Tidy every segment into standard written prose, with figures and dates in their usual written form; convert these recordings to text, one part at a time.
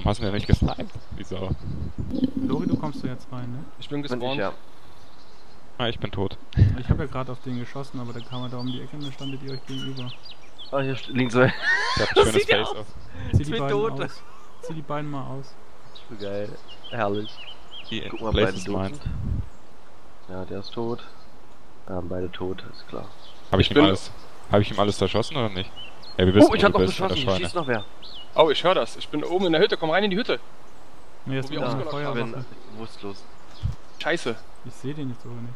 Warum hast du denn nicht gesniped? Wieso? Lori, du kommst du jetzt rein, ne? Ich bin Bin gespawnt. ich, ja. Ah, ich bin tot. Ich habe ja gerade auf den geschossen, aber da kam er da um die Ecke und dann standet ihr euch gegenüber. Ah, hier links so. Ich hab ein schönes Face auf. Zieh die bin beiden tot. aus. Zieh die beiden mal aus. So geil. Herrlich. Die Guck mal, Blaze beide ist tot meins. sind. Ja, der ist tot. Wir haben beide tot, ist klar. Hab ich ihm alles zerschossen oder nicht? Ja, wir Oh, ich hab noch beschossen, hier schießt noch wer. Oh, ich höre das. Ich bin oben in der Hütte. Komm rein in die Hütte. Ne, jetzt Wo wieder wir eine ausgelockt Ich bin Feuerwache. bewusstlos. Scheiße. Ich sehe den jetzt sogar nicht.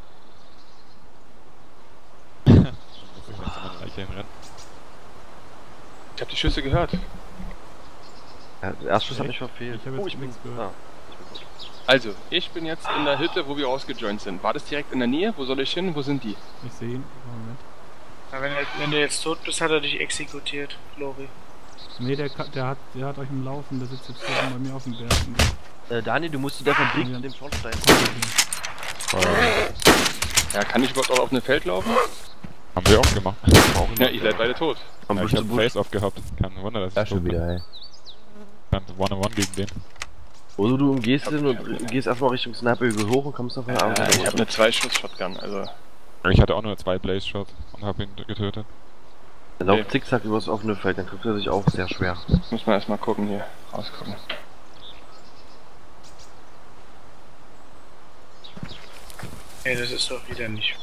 Muss ich jetzt in meine Leiche hinrennen? Ich habe die Schüsse gehört. Ja, der Erstschuss hat Echt? mich verfehlt. Ich hab jetzt nichts gehört. Ah. Also, ich bin jetzt in der Hütte, wo wir rausgejoint sind. War das direkt in der Nähe? Wo soll ich hin? Wo sind die? Ich sehe ihn. Moment. Ja, wenn du jetzt tot bist, hat er dich exekutiert, Lori. Ne, der hat euch im Laufen, der sitzt jetzt oben bei mir auf dem Berg. Daniel, du musst zu der Fabrik Ja. zu dem Schornstein. Ja, kann ich überhaupt auch auf ein Feld laufen? Haben wir auch gemacht. Ja, ihr seid beide tot. Am Ja, Busch ich zu hab Busch. Face off gehabt. Kein Wunder, dass ich Ja, tot schon bin. wieder, ey. Dann One-on-One gegen den. Oder du umgehst den und gehst erstmal Richtung Sniper-Hügel hoch und kommst dann von der anderen Ich Seite. habe eine 2-Schuss-Shotgun, also... Ich hatte auch nur 2 Blaze-Shots und hab ihn getötet. Dann lauft zickzack übers offene Feld, dann trifft er sich auch sehr schwer. Muss man erstmal gucken hier. Rausgucken. Ey, das ist doch wieder nicht.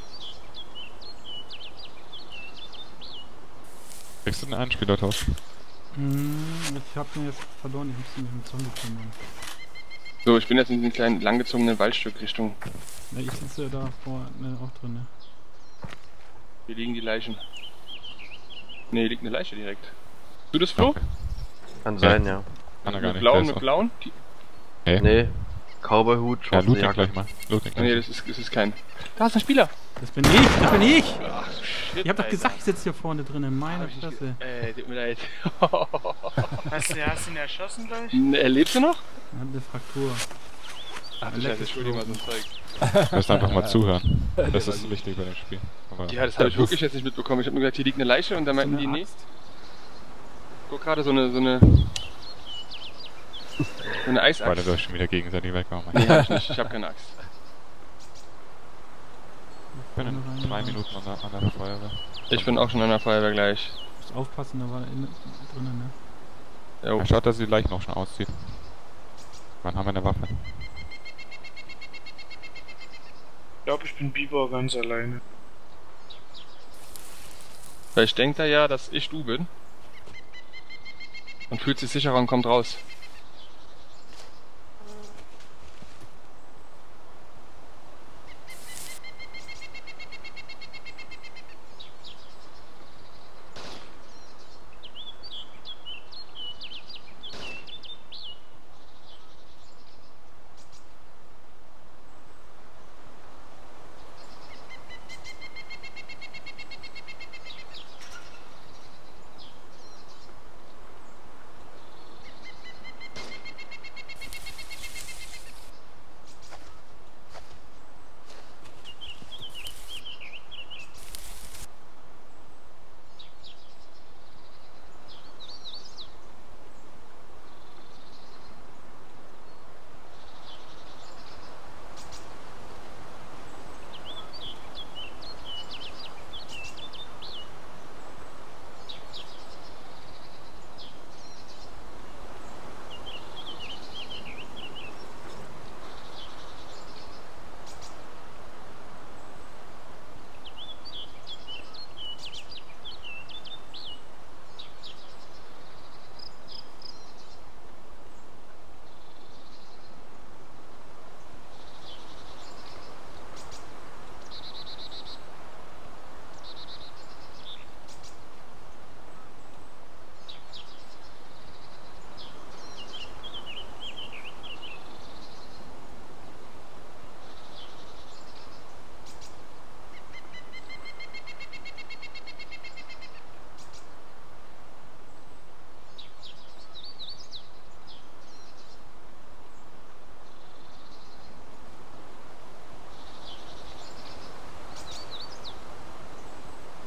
Kriegst du den einen Spielertausch? Ich hab den jetzt verloren, ich muss mich mit Zombie kümmern. So, ich bin jetzt in diesem kleinen langgezogenen Waldstück Richtung... Ja, ich sitze da vorne auch drin, ne? Hier liegen die Leichen. Ne, hier liegt eine Leiche direkt. Du das, Flo? Okay. Kann sein, ja. Kann er gar Mit nicht. blauen, der ist mit auch- blauen? Die... Hey. Nee. Cowboy-Hut, Ja, schwarze loot den Jacke. gleich mal. Loot den Ah, nee, gleich. das ist kein... Da ist ein Spieler! Das bin ich! Das bin ich! Ach, shit, Ich hab doch Alter. gesagt, ich sitze hier vorne drinnen. Meine Hab ich nicht Fresse. tut mir leid. Hast du ihn erschossen gleich? Lebst du noch? Er hat eine Fraktur. Ach du Scheiße, Entschuldigung mal so ein Zeug. Du musst einfach mal zuhören. Das ist wichtig bei dem Spiel. Aber Ja, das habe ich wirklich jetzt nicht mitbekommen. Ich habe nur gesagt, hier liegt eine Leiche und dann meinten die, nee. Axt. Guck gerade so eine beide Eisachse. durch schon wieder gegenseitig wegmachen. Nee, hab ich nicht. Ich habe keine Axt. Ich bin in 3 Minuten an der Feuerwehr. Ich bin auch schon an der Feuerwehr gleich. Musst aufpassen, da war er drinnen, ne? Jo. Ja, schaut, dass die Leichen auch schon auszieht. Wann haben wir eine Waffe? Ich glaube, ich bin Bibor ganz alleine. Vielleicht denkt er ja, dass ich du bin. Und fühlt sich sicherer und kommt raus.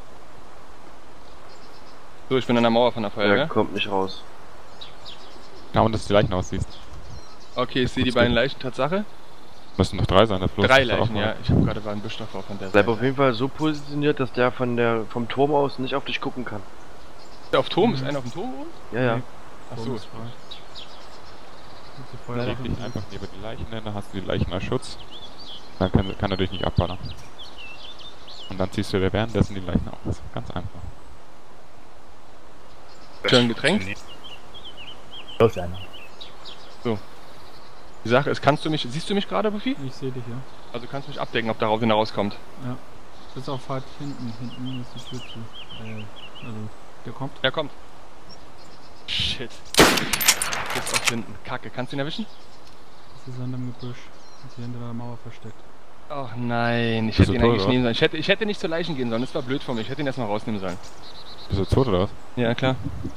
So, ich bin an der Mauer von der Der Feuerwehr. kommt nicht raus. Ja, und dass du die Leichen aussiehst. Okay, ich sehe die beiden Leichen, Tatsache. Müssen noch 3 sein, der Fluss. 3 ist doch Leichen, auch ja. mal- Ich habe gerade einen Büsch davor von der Bleib Seite. auf jeden Fall so positioniert, dass der vom Turm aus nicht auf dich gucken kann. Der auf Turm? Ist einer auf dem Turm oben? Ja, ja. Nee. Achso. Turm ist frei. Jetzt die Leg Feuerwache. dich einfach neben die Leichen hin, dann hast du die Leichen als Schutz. Dann kann er dich nicht abballern. Und dann ziehst du dir währenddessen die Leichen aus. Ganz einfach. Schön Getränk. Los, einer. Die Sache ist, siehst du mich gerade, Buffy? Ich sehe dich, ja. Also kannst du mich abdecken, ob darauf wieder rauskommt. Ja. Bis auf halt hinten. Hinten ist die Tür zu. Also, der kommt. Der kommt. Shit. Bis auf hinten. Kacke, kannst du ihn erwischen? Das ist an dem Gebüsch. Ist hier hinter der Mauer versteckt. Ach nein, ich Bist hätte du ihn eigentlich tot, nehmen sollen. Ich hätte nicht zur Leichen gehen sollen, das war blöd von mir. Ich hätte ihn erstmal rausnehmen sollen. Bist du tot oder was? Ja, klar.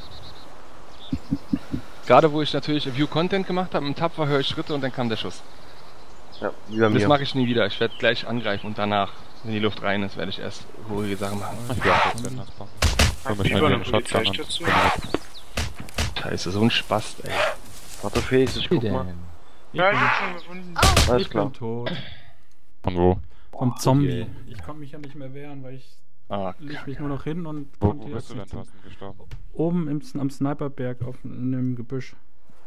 Gerade wo ich natürlich View Content gemacht habe, im Tapfer höre ich Schritte und dann kam der Schuss. Ja, wie bei Das mir. mache ich nie wieder. Ich werde gleich angreifen und danach, wenn die Luft rein ist, werde ich erst ruhige Sachen machen. Ich bin auch jetzt in das Bomben. Hol mich Über mal eine den Shotgun an. Polizeistation. Scheiße, so ein Spast, ey. Warte, Felix, ich guck mal. Ja, ich hab schon gefunden. Alles Ich klar. bin tot. Von wo? Vom Zombie. Ich konnte mich ja nicht mehr wehren, weil ich Ah, leg mich nur noch hin und Wo konnte bist jetzt du denn, nicht- Thorsten, gestorben? Oben am Sniperberg in dem Gebüsch.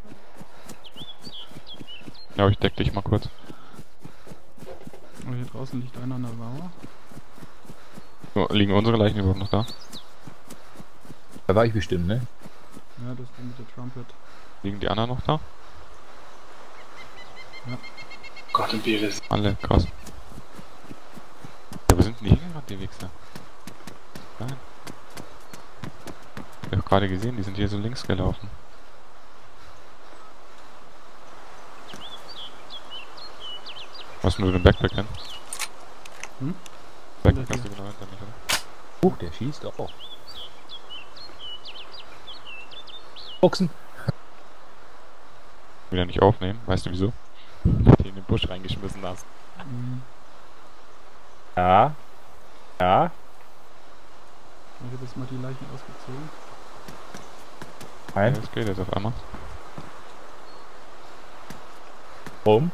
Ja, ich deck dich mal kurz. Und hier draußen liegt einer an der Mauer. So, liegen unsere Leichen überhaupt noch da? Da war ich bestimmt, ne? Ja, das ist der mit der Trumpet. Liegen die anderen noch da? Gott und Beres. Alle, krass. Ja, wo sind denn die hingerannt, die Wichser? Nein. Ich hab gerade gesehen, die sind hier so links gelaufen. Hast du nur den Backpack hin? Hm? Backpack Ja, hast du genau hinter mich, oder? Der schießt auch. Boxen. Wieder nicht aufnehmen, weißt du wieso? Weil du in den Busch reingeschmissen hast. Mhm. Ja. Ja. Ich habe jetzt mal die Leichen ausgezogen. Ja, Ein. das geht jetzt auf einmal. Rum.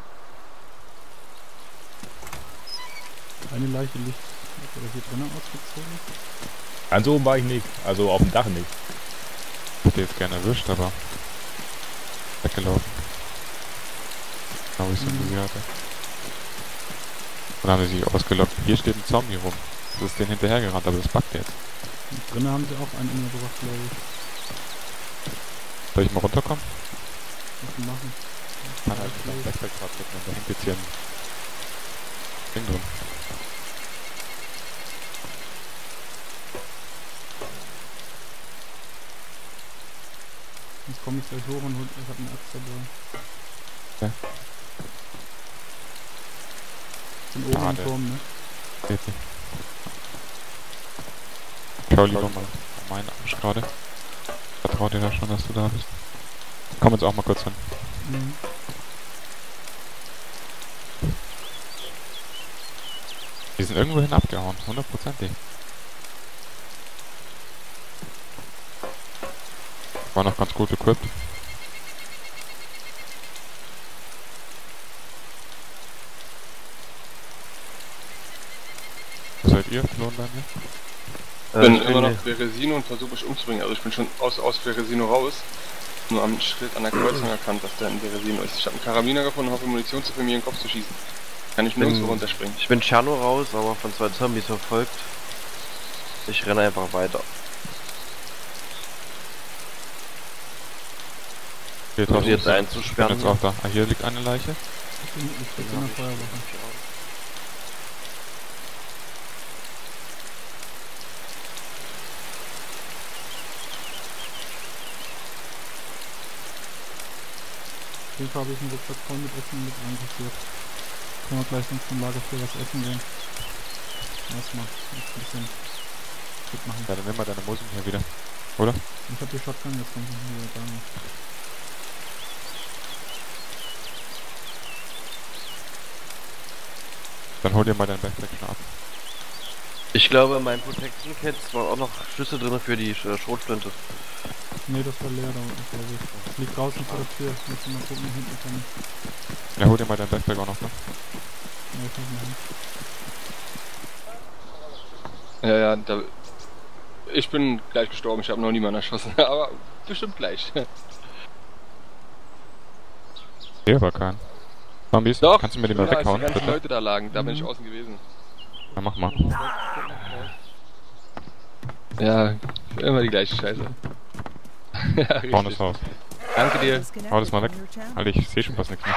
Eine Leiche liegt oder hier drinnen ausgezogen. Ganz oben war ich nicht. Also auf dem Dach nicht. Ich hätte jetzt gerne erwischt, aber weggelaufen. Genau wie ich es im Visier hatte. Und dann haben sie sich ausgelockt. Hier steht ein Zombie rum. Das ist den hinterhergerannt, aber das buggt jetzt. Und drinnen haben sie auch einen umgebracht, glaube ich. Soll ich mal runterkommen? Was sie machen. Kann halt nicht am Backpack gerade mitnehmen. Da hängt jetzt hier ein Ding drin. Jetzt komme ich gleich hoch und ich habe eine Axt dabei. Ja. Sind oben im Schade. Turm, ne? Geht nicht. Schau lieber mal auf meinen Arsch gerade. Vertrau dir da schon, dass du da bist. Komm jetzt auch mal kurz hin. Mhm. Die sind irgendwo hin abgehauen, 100%ig. War noch ganz gut equipped. Wo seid ihr, Flo und Daniel? Ich bin Ich immer bin noch Beresino und versuche mich umzubringen. Also ich bin schon aus Beresino raus. Nur am Schild an der Kreuzung erkannt, dass der ein Beresino ist. Ich habe einen Karabiner gefunden, hoffe Munition zu mir in den Kopf zu schießen. Kann ich nirgendwo runterspringen. Ich bin Tscherno raus, aber von 2 Zombies verfolgt. Ich renne einfach weiter. Hier Versuche jetzt Ich bin einzusperren. jetzt auch da. Ah, hier liegt eine Leiche. Ich bin in der Feuerwache. Auf jeden Fall habe ich einen Rucksack voll mit Essen mit einkassiert. Können wir gleich sonst zum Lager für was essen gehen. Erstmal jetzt ein bisschen fit machen. Ja, dann nimm mal deine Musen hier wieder. Oder? Ich habe die Shotgun jetzt noch hier gar nicht. Dann hol dir mal deinen Backpack schon ab. Ich glaube, in meinen Protection Kits waren auch noch Schlüssel drin für die Schrotflinte. Ne, das war leer da unten, glaube ich. Liegt draußen vor der Tür. Müssen wir mal gucken, hinten kann. Ja, hol dir mal dein Backpack auch noch, ne? Ne, ich hab noch nicht. Ja, ja, da... Ich bin gleich gestorben, ich habe noch niemanden erschossen, aber bestimmt gleich. Hier war kein. Zombies, Doch, kannst du mir den ja, mal als weghauen, die ganzen bitte? Leute da lagen, da bin ich außen gewesen. Ja, mach mal. Ja, immer die gleiche Scheiße. Ja, Vorne richtig. das Haus. Danke dir. Hau das mal weg. Alter, ich sehe schon fast nichts mehr.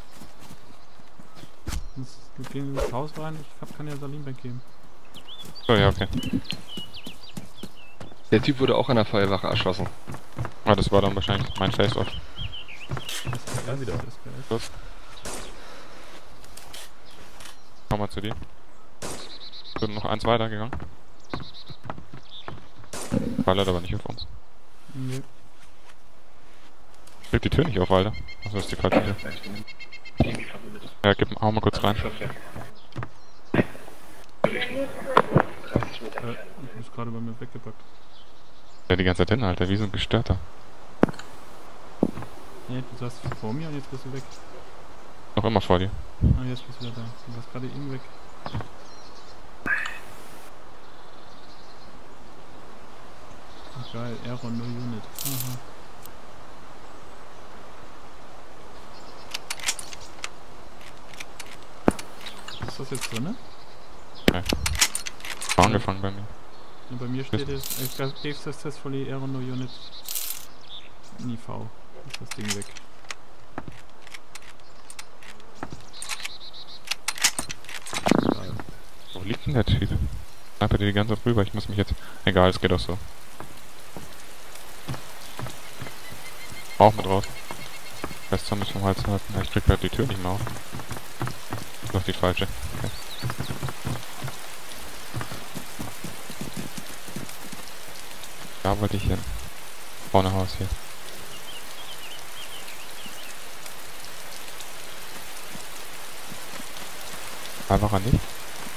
Wir gehen ins Haus rein, ich kann ja Salim weggeben. So, ja, okay. Der Typ wurde auch an der Feuerwache erschossen. Ah, das war dann wahrscheinlich mein Face-Off. Dann wieder. Los. Komm mal zu dir. Sind noch eins weitergegangen. Ballert aber nicht auf uns. Nee. Krieg die Tür nicht auf, Alter. Achso, ist die falsche Tür. Ja, hau mal kurz rein. Ich ist gerade bei mir weggepackt. Ja, die ganze Zeit hin, Alter, wie so ein Gestörter. Ja, du saßt vor mir und jetzt bist du weg. Noch immer vor dir. Ah, jetzt bist du wieder da. Du warst gerade eben weg. Ach, geil, Error, no Unit. Aha. Ist das jetzt drinne? War angefangen bei mir. Ja, bei mir steht es, gave successfully Error, no Unit. NIV. Ist das Ding weg. Geil. Wo liegt denn der Typ? Einfach die ganze Zeit rüber, ich muss mich jetzt... Egal, es geht auch so. Auch mit raus. Lässt Zombies vom Hals halten. Ja, ich krieg grad die Tür nicht mehr auf. Doch die falsche. Okay. Da wollte ich hin. Vorne Haus hier. Einfach an nicht.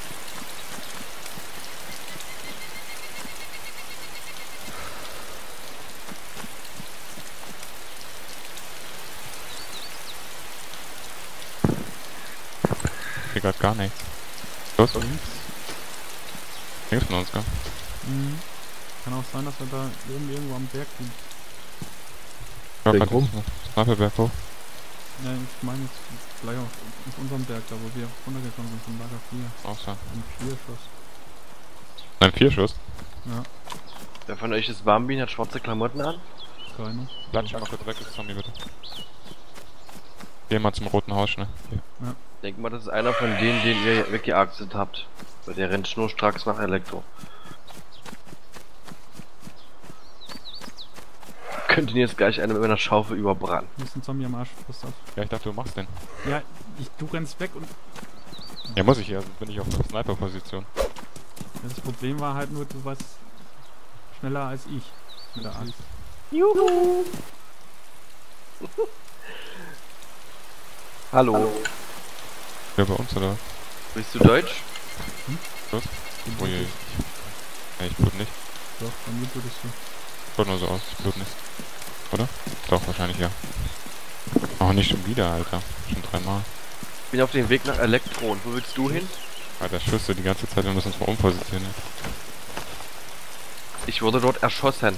Hier grad gar nichts. Los, links von uns, gell? Mhm. Kann auch sein, dass wir da oben irgendwo am Berg sind. Ja, Berg grad rum. Sniperberg hoch. Ja, ich meine jetzt gleich auf unserem Berg, da wo wir runtergekommen sind, vom Lager 4. Auch so. Ein 4-Schuss. Nein, 4 Schuss. Ja, Wer von euch ist Bambin, hat schwarze Klamotten an? keine. Platsch mal kurz weg, das Zombie bitte. Geh mal zum roten Haus, schnell. Hier. Denk mal, das ist einer von denen, den ihr weggeaktet habt. Weil der rennt schnurstracks nach Elektro. Könnt ihn jetzt gleich einer mit einer Schaufel überbrannen. Hier ist ein Zombie am Arsch, pass auf. Ja, ich dachte, du machst den. Ja, du rennst weg und Ja, muss ich ja, sonst bin ich auf der Sniper-Position. das Problem war halt nur, du warst schneller als ich mit der Axt. Juhu! Hallo. Ja, bei uns, oder? Bist du Deutsch? Los? Oh je. Ja, ich blut nicht. Doch, bei mir würdest du. Schaut nur so aus, ich blut nicht. Oder? Doch, wahrscheinlich ja. Oh, nicht schon wieder, Alter. Schon 3 Mal. Ich bin auf dem Weg nach Elektro. Und wo willst du hin? Alter, Schüsse die ganze Zeit, wir müssen uns mal umpositionieren. Ich wurde dort erschossen.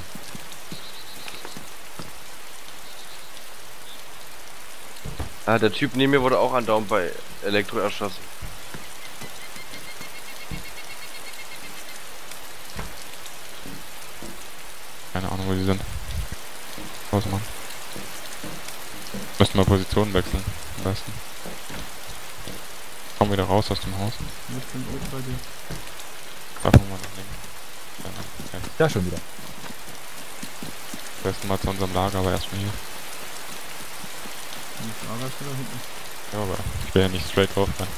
Ah, der Typ neben mir wurde auch andauernd bei Elektro erschossen. Keine Ahnung, wo die sind. Raus, Mann. Müssten mal Positionen wechseln, am besten. Komm wieder raus aus dem Haus. Ich bin oben bei dir. Einfach mal nach links. Dann okay. Da schon wieder. Am besten mal zu unserem Lager, aber erstmal hier. Und das Lager ist da hinten. Ja, aber ich will ja nicht straight drauf rein.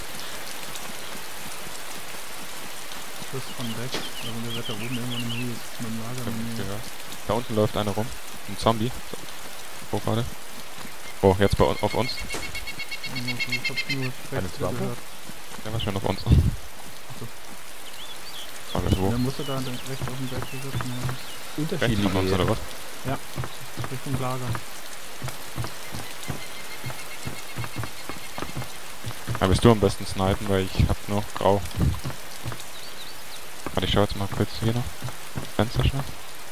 Schuss von weg. Also der wird da oben irgendwann im Hügel mit dem Lager. Ich hab mit nichts mir. gehört. Da unten läuft einer rum. Ein Zombie. Wo gerade? Oh, jetzt bei auf uns. Ich hab nur Eine rechts Waffe? gehört. Der war schon auf uns. so. Frage ist wo? Der musste da rechts auf dem Berg gesessen haben. Rechts Unterschiedliche. von uns oder was? Ja, Richtung Lager. Da bist du am besten snipen, weil ich hab nur grau. Warte, ich schau jetzt mal kurz hier noch. Fenster schnell.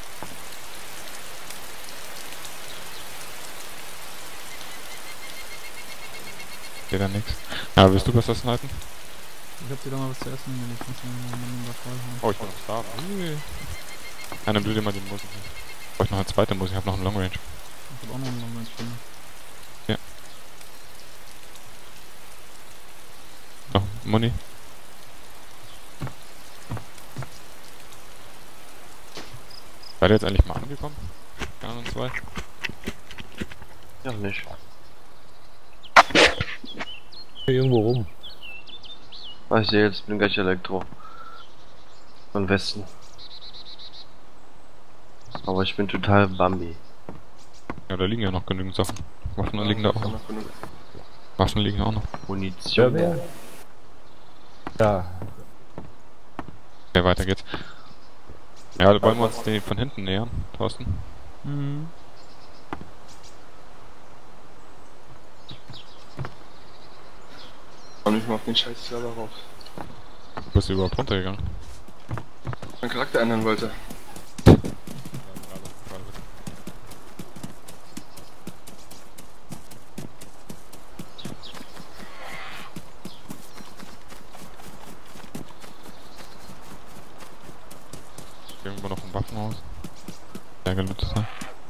Geht da nix. Ja, willst du besser snipen? Ich hab dir da mal was zu essen, wenn ich muss mal da voll haben. Oh, ich bin noch da. Ja, nimm du dir mal die Musik. Brauch ich noch eine zweite Musik, ich hab noch einen Long Range. Ich hab auch noch eine Long-Range-Stunde. Ja. Noch Muni. Seid ihr jetzt endlich mal angekommen? Die anderen zwei? Ja, nicht. Hier irgendwo rum. Ich sehe jetzt, bin gleich Elektro. Von Westen. Aber ich bin total Bambi. Ja, da liegen ja noch genügend Sachen. Waffen liegen da auch noch. Waffen liegen auch noch. Munition. Wer? Ja. Okay, weiter geht's. Ja, wollen wir uns den von hinten nähern, Thorsten? Mhm. Komm nicht mal auf den scheiß Server rauf. Wo bist du überhaupt runtergegangen? Mein Charakter ändern wollte. Irgendwo noch ein Waffenhaus. Sehr gelöst sein.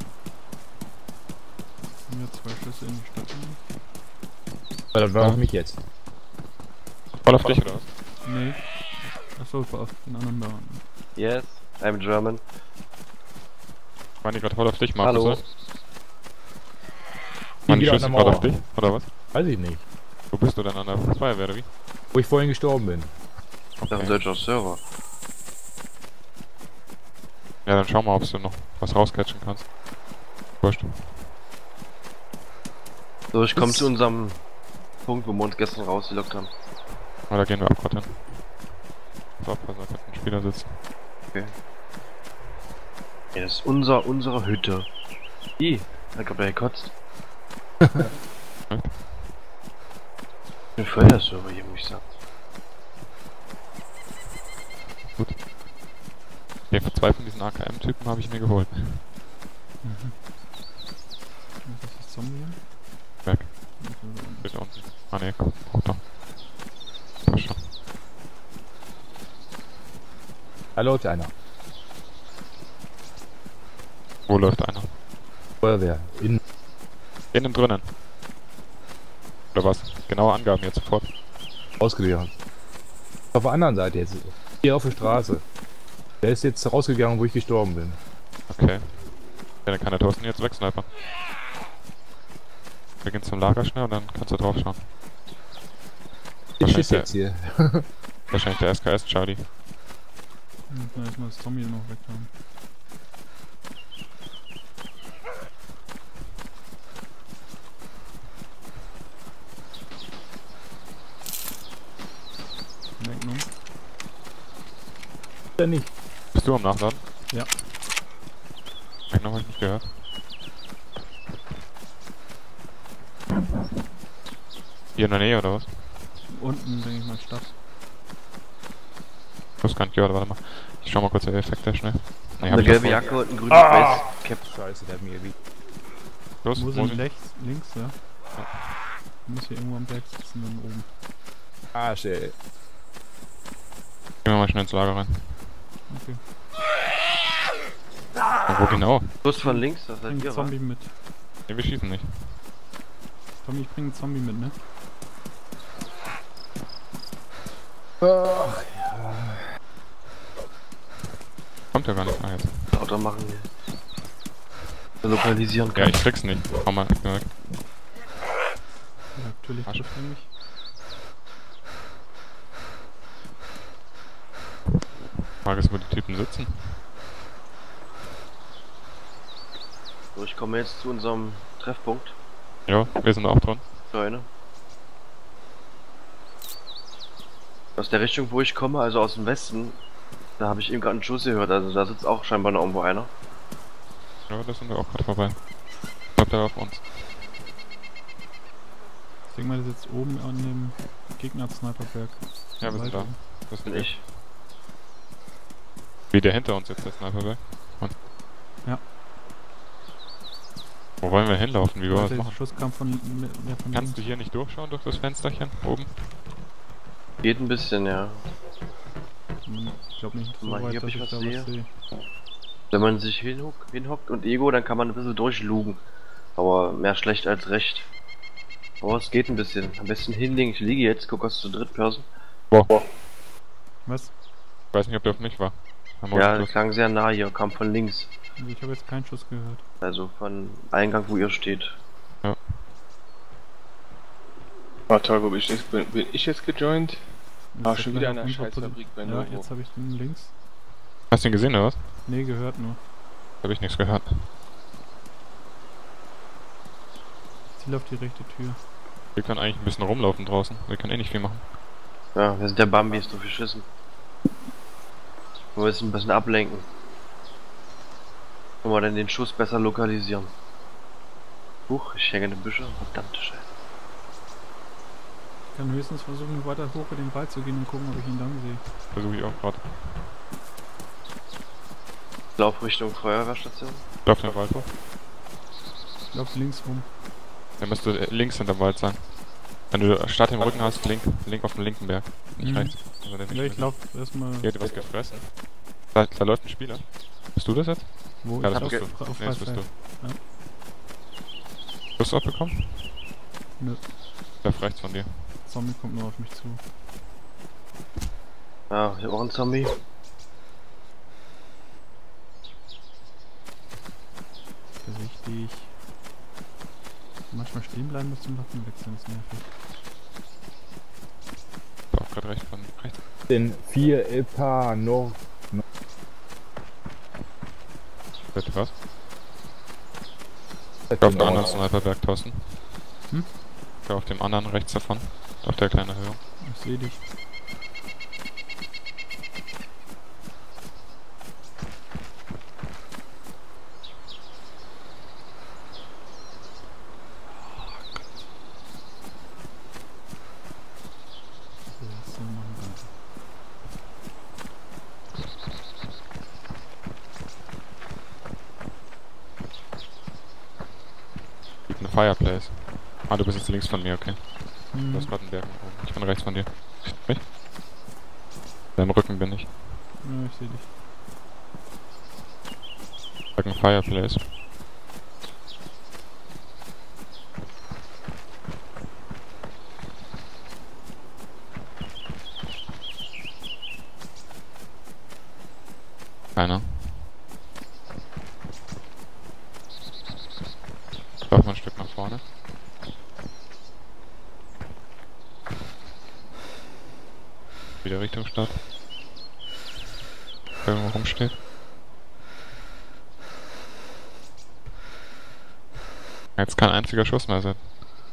Haben wir 2 Schüsse in die Stadt. Aber das war auf mich jetzt. Voll auf dich, oder was? Nee. Achso, war auf den anderen da. Yes, I'm German. Waren die gerade voll auf dich, Markus? Hallo. Oder? Waren die wieder Schüsse an der gerade Mauer. auf dich, oder was? Weiß ich nicht. Wo bist du denn an der Feuerwehr, oder wie? Wo ich vorhin gestorben bin. Auf dem deutschen Server. Ja, dann schau mal, ob du noch was rauscatchen kannst. Wurscht. So, ich komme zu unserem Punkt, wo wir uns gestern rausgelockt haben. Aber da gehen wir auch gerade hin. So, pass auf, ein Spieler sitzen. Ja, das ist unsere Hütte. Ich hab da gekotzt. Ich bin voll der Server hier, muss ich sagen. Ja, für 2 von diesen AKM-Typen habe ich mir geholt. Mhm. Was ist das Zombie? Weg. Bis unten. Ah ne, komm, auch da. Passt schon. Da läuft einer. Wo läuft einer? Feuerwehr. Innen drinnen. Oder was? Genaue Angaben jetzt sofort. Ausgegangen. Auf der anderen Seite jetzt. Hier auf der Straße. Der ist jetzt rausgegangen, wo ich gestorben bin. Okay. Ja, dann kann der Thorsten jetzt wegsnipern. Wir gehen zum Lager schnell und dann kannst du drauf schauen. Ich schieß jetzt hier. Wahrscheinlich der SKS Charlie. Und dann erstmal das Zombie noch weg haben. Magnum. Ja nicht. Bist du am Nachladen? Ja. Magnum hab ich nicht gehört. Hier in der Nähe oder was? Unten, denke ich mal, Stadt. Ich weiß gar nicht gehört, warte mal. Ich schau mal kurz der Effekte schnell. Nee, hab Eine ich gelbe davor. Jacke und ein grünes Weiß Cap. Scheiße, der hat mir gewiegt. Los, Wo sind Mosi. links, ja? Du musst hier irgendwo am Berg sitzen, dann oben. Arsch, ey. Gehen wir mal schnell ins Lager rein. Okay. Ja, wo genau? Plus von links, das seid Bring ihr, einen wa? Zombie mit. Ne, wir schießen nicht. Tommy, ich bring einen Zombie mit, ne? Kommt ja gar nicht mehr jetzt. Lauter machen hier. Lokalisieren Ja, kann. ich krieg's nicht. Komm mal, ich bin weg. Ja, natürlich Arsch. trifft er mich. Frage ist, wo die Typen sitzen. So, ich komme jetzt zu unserem Treffpunkt. Ja, wir sind auch dran. Freunde. Aus der Richtung, wo ich komme, also aus dem Westen, da habe ich eben gerade einen Schuss gehört, also da sitzt auch scheinbar noch irgendwo einer. Ja, da sind wir auch gerade vorbei. Ich glaube, der war auf uns. Ich denke mal, das ist jetzt oben an dem Gegner-Sniperberg. Ja, wir sind da. Das Bin bin ich. Wie der hinter uns jetzt, der Sniperberg. Und Ja. Wo wollen wir hinlaufen? Wie wollen wir das Der machen? Schuss kam von Kannst links. du hier nicht durchschauen durch das Fensterchen oben? Geht ein bisschen, ja. Ich glaube nicht so Mal, weit, hier, ob dass ich ich was da sehe. was sehe. Wenn man sich hinhockt und Ego, dann kann man ein bisschen durchlugen. Aber mehr schlecht als recht. Aber es geht ein bisschen. Am besten hinlegen. Ich liege jetzt, guck aus zur Drittperson. Was? Ich weiß nicht, ob der auf mich war. Ja, der klang sehr nah hier, kam von links. Also ich habe jetzt keinen Schuss gehört. Also von Eingang, wo ihr steht. Ah toll, wo bin ich jetzt gejoint? Ah, Jetzt schon gleich wieder auf eine unserer Scheißfabrik bei Ja, Novo. jetzt habe ich den links. Hast du ihn gesehen oder was? Nee, gehört nur. Hab ich nichts gehört. Ziel auf die rechte Tür. Wir können eigentlich ein bisschen rumlaufen draußen. Wir können eh nicht viel machen. Ja, wir sind der Bambis, so beschissen. Wir müssen ein bisschen ablenken. Wollen wir dann den Schuss besser lokalisieren. Huch, ich hänge in den Büschen. Verdammte Scheiße. Ich kann höchstens versuchen, weiter hoch in den Wald zu gehen und gucken, ob ich ihn dann sehe. Versuche ich auch gerade. Lauf Richtung Feuerwehrstation. Lauf den Wald hoch. Ich laufe links rum. Der müsste links hinterm Wald sein. Wenn du Start im Rücken hast, link auf den linken Berg. Nicht Mhm. rechts. Also der nicht Ja, ich mit- laufe erstmal. Hier hat dir was gefressen. Da läuft ein Spieler. Bist du das jetzt? Wo? Ja, Ich das auf- bist du. auf Nee, das bist du. Freifeld. Hast du abbekommen? Nö. Läuft rechts von dir. Zombie kommt nur auf mich zu. Ja, hier auch ein Zombie. Richtig. Manchmal stehen bleiben muss zum Waffen wechseln, ist nervig. War auch gerade rechts von rechts. Den 4 Epa noch. Bitte was? Ich auf dem anderen Sniperberg, Thorsten. Hm? Ich auf dem anderen rechts davon. Auf der kleinen Erhöhung. Ich sehe dich. So machen wir. Gibt eine Fireplace. Ah, du bist jetzt links von mir, okay. Hm. Du hast gerade einen Berg oben. Ich bin rechts von dir. Siehst du mich? Deinem Rücken bin ich. Ja, ich sehe dich. Sag ein Fireplace. Keiner. Lauf mal ein Stück nach vorne. Wieder Richtung Stadt. Irgendwo rumsteht. Jetzt kein einziger Schuss mehr sein.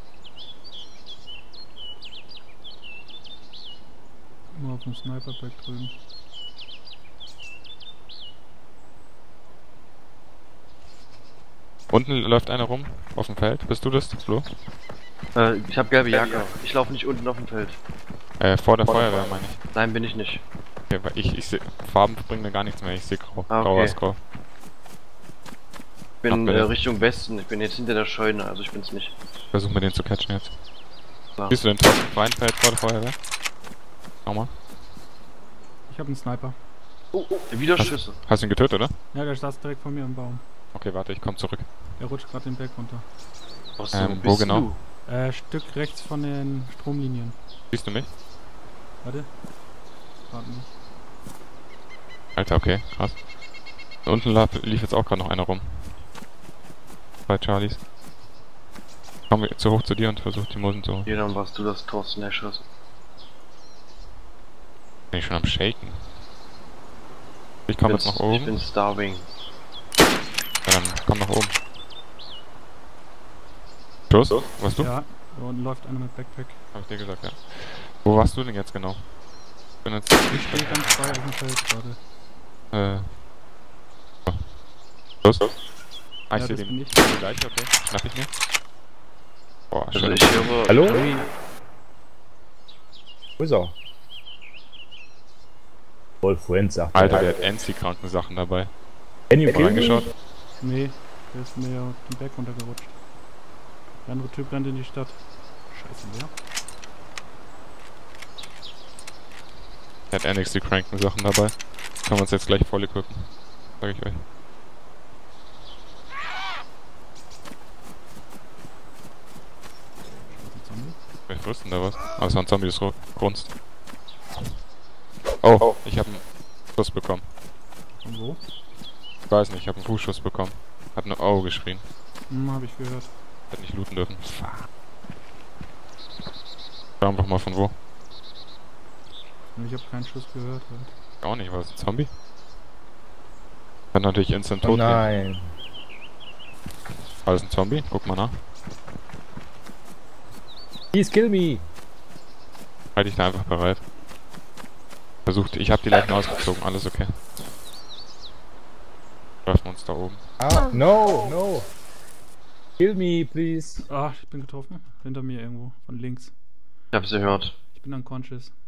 Nur auf dem Sniperberg drüben. Unten läuft einer rum, auf dem Feld. Bist du das, Flo? Ich habe gelbe Jacke. Ich laufe nicht unten auf dem Feld. Vor der Feuerwehr meine ich. Nein, bin ich nicht. Okay, weil ich seh, Farben bringen mir gar nichts mehr. Ich sehe grau. Ah, Grau okay. ist grau. Ich bin Ach, bitte. Richtung Westen. Ich bin jetzt hinter der Scheune, also ich bin's nicht. Versuch mir den zu catchen jetzt. Klar. Siehst du den Thorsten freien Feld vor der Feuerwehr? Schau mal. Ich habe einen Sniper. Wieder Schüsse. Hast du ihn getötet, oder? Ja, der saß direkt vor mir am Baum. Okay, warte, ich komm zurück. Er rutscht gerade den Berg runter. Was wo genau? Stück rechts von den Stromlinien. Siehst du mich? Warte. Gerade nicht. Alter, okay, krass. Da unten lief jetzt auch gerade noch einer rum. Bei Charlies. Komm zu hoch zu dir und versuch die Musen zu holen. Hier, dann warst du das Thorsten erschossen. Bin ich schon am Shaken. Ich komm jetzt nach Ich oben. bin starving. Ja, dann komm nach oben. Schuss? Warst du? Ja, da unten läuft einer mit Backpack. Hab ich dir gesagt, ja. Wo warst du denn jetzt genau? Ich bin jetzt... Ich stehe ganz frei auf dem Feld gerade. Schuss? Ah, ich Ja, seh das den bin ich. gleich, okay. Schnapp ich mir. Boah, Also schön. ich höre... Hallo? Wo ist er? Wolf Friends sagt er. Alter, der hat NC-kranken Sachen dabei. Can you Mal kill me? reingeschaut? Nee, der ist mir ja den Berg runtergerutscht. Der andere Typ rennt in die Stadt. Scheiße, wer? Der hat NXT-kranken Sachen dabei. Können wir uns jetzt gleich voll equippen. Sag ich euch. Scheiße, Zombie. Wer frisst denn da was? Ah, das war ein Zombie, das grunzt. Oh, ich hab einen Schuss bekommen. Von wo? Ich weiß nicht, ich hab einen Fußschuss bekommen. Hat eine Oh geschrien. Hab ich gehört. Hätte nicht looten dürfen. Schau einfach mal von wo. Ich habe keinen Schuss gehört. Halt. Auch nicht, war das ein Zombie? Kann natürlich instant Oh tot gehen. nein. War das ein Zombie? Guck mal nach. Please kill me. Halte ich da einfach bereit. Versucht, ich habe die Leichen ausgezogen, alles okay. Treffen wir uns da oben. Ah, no, no. Kill me, please. Ah, ich bin getroffen. Hinter mir irgendwo. Von links. Ich hab sie gehört. Ich bin unconscious.